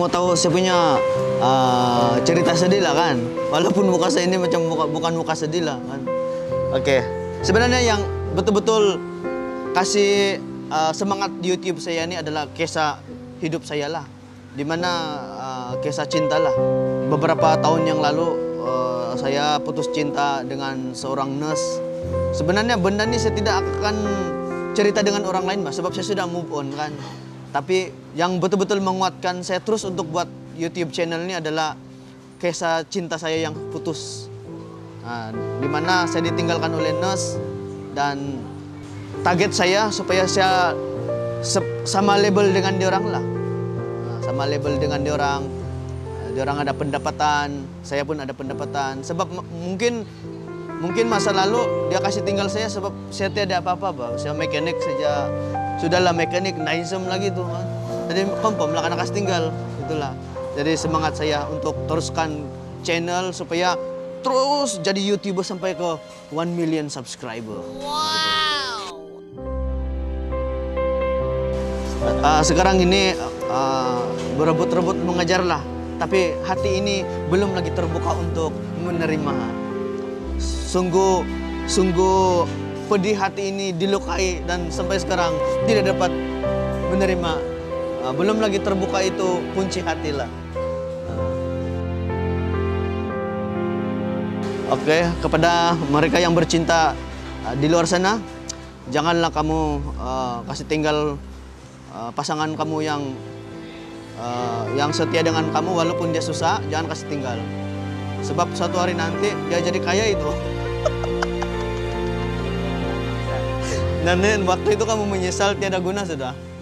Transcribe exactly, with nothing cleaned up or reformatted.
mau tahu saya punya uh, cerita sedih lah kan. Walaupun muka saya ini macam muka, bukan muka sedih lah kan. Oke, okay. Sebenarnya yang betul-betul kasih uh, semangat di YouTube saya ini adalah kisah hidup saya lah. Dimana uh, kisah cinta lah. Beberapa tahun yang lalu uh, saya putus cinta dengan seorang nurse. Sebenarnya benda ini saya tidak akan cerita dengan orang lain mas, sebab saya sudah move on kan. Tapi yang betul-betul menguatkan saya terus untuk buat YouTube channel ini adalah kisah cinta saya yang putus. Nah, dimana saya ditinggalkan oleh nurse dan target saya supaya saya sama label dengan diorang lah. Nah, sama label dengan diorang. Diorang ada pendapatan, saya pun ada pendapatan. Sebab mungkin mungkin masa lalu dia kasih tinggal saya sebab saya tidak apa-apa, bah. Saya mekanik saja. Sudahlah mekanik, naisem lagi tuh kan. Jadi kompom lah karena kasih tinggal, itulah. Jadi semangat saya untuk teruskan channel supaya terus jadi YouTuber sampai ke one million subscriber. Wow. Uh, sekarang ini uh, berebut-rebut mengejar lah, tapi hati ini belum lagi terbuka untuk menerima. Sungguh, sungguh pedih hati ini dilukai dan sampai sekarang tidak dapat menerima. Uh, belum lagi terbuka itu kunci hati lah. Oke, okay, kepada mereka yang bercinta uh, di luar sana, janganlah kamu uh, kasih tinggal uh, pasangan kamu yang uh, yang setia dengan kamu walaupun dia susah, jangan kasih tinggal. Sebab suatu hari nanti dia jadi kaya itu. Dan waktu itu kamu menyesal tiada guna sudah.